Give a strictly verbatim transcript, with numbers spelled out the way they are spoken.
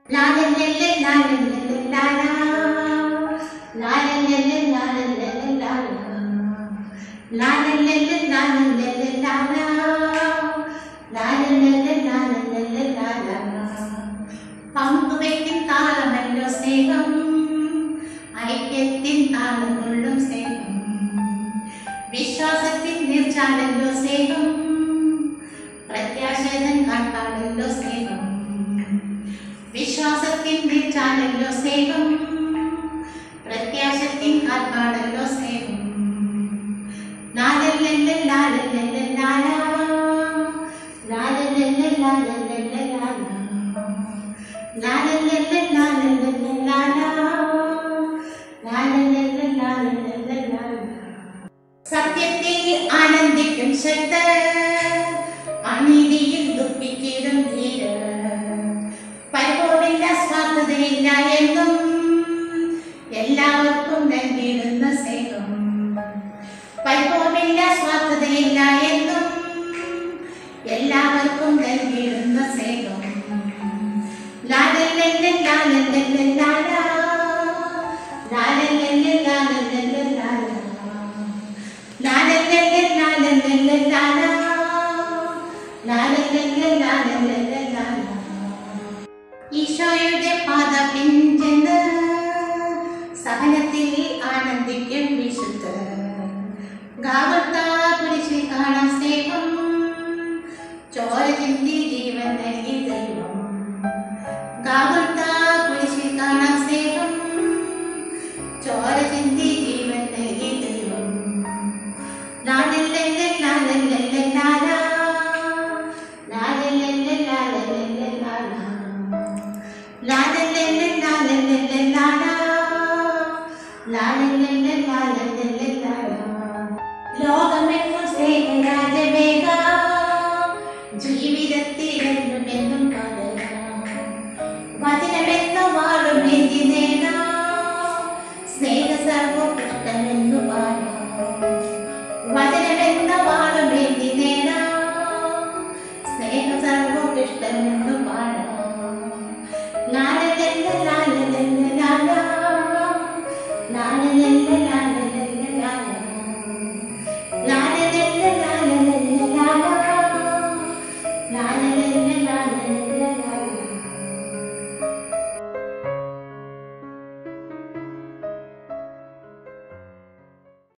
പങ്കുവയ്ക്കും താളമല്ലോ സ്നേഹം, ഐക്യത്തിൻ താളം കൊള്ളും സ്നേഹം, വിശ്വാസത്തിൻ നീർച്ചാലല്ലോ സ്നേഹം, പ്രത്യാശതൻ കാട്ടാളല്ലോ സ്നേഹം, വിശ്വാസത്തിൻ നീർച്ചാലല്ലോ സ്നേഹം, പ്രത്യാശത്തിൻ കാട്ടാളല്ലോ സ്നേഹം. ലാലല്ലല്ല ലാലല്ലല്ല ലാലാ, ലാലല്ലല്ല ലാലല്ലല്ല ലാലാ, ലാലല്ലല്ല ലാലല്ലല്ല ലാലാ, ലാലല്ലല്ല ലാലല്ലല്ല ലാലാ. സത്യത്തിൽ ആനന്ദിക്കും ശക്ത, അനീതിയിൽ ദുഃഖിച്ചിടും ധീര, പരിപോവില്ല സ്വാർത്ഥതയില്ല എന്നും എല്ലാവർക്കും നൽകിയിടുന്ന സ്നേഹം, പരിപോവില്ല സ്വാർത്ഥതയില്ല എന്നും എല്ലാവർക്കും നൽകിയിടുന്ന സ്നേഹം. ലാലല്ലല്ല ലാലല്ലല്ല ലാലാ, ലാലല്ലല്ല ലാലല്ലല്ല ലാലാ, ലാലല്ലല്ല ലാലല്ലല്ല ലാലാ, ലാലല്ലല്ല ലാലല്ലല്ല ലാലാ. ഈശോയുടെ പാത പിഞ്ചെന്ന് സഹനത്തിൽ ആനന്ദിക്കും വിശുദ്ധർ, ഗാഗുൽത്താ കുരിശിൽ കാണാം സ്നേഹം, ചോര ചിന്തി ജീവൻ നൽകി ദൈവം, ഗാഗുൽത്താ കുരിശിൽ കാണാം സ്നേഹം, ചോര ചിന്തി ജീവൻ നൽകി ദൈവം. ലാലല്ലല്ല ലാലല്ലല്ല ലാലാ, ലാലല്ലല്ല ലാലല്ലല്ല ലാലാ, ലാലല്ലല്ല ലാലല്ലല്ല ലാലാ, ലാലല്ലല്ല ലാലല്ലല്ല ലാലാ. ലോകമെങ്ങും സ്നേഹരാജമേഘ ജീവിതത്തിൽ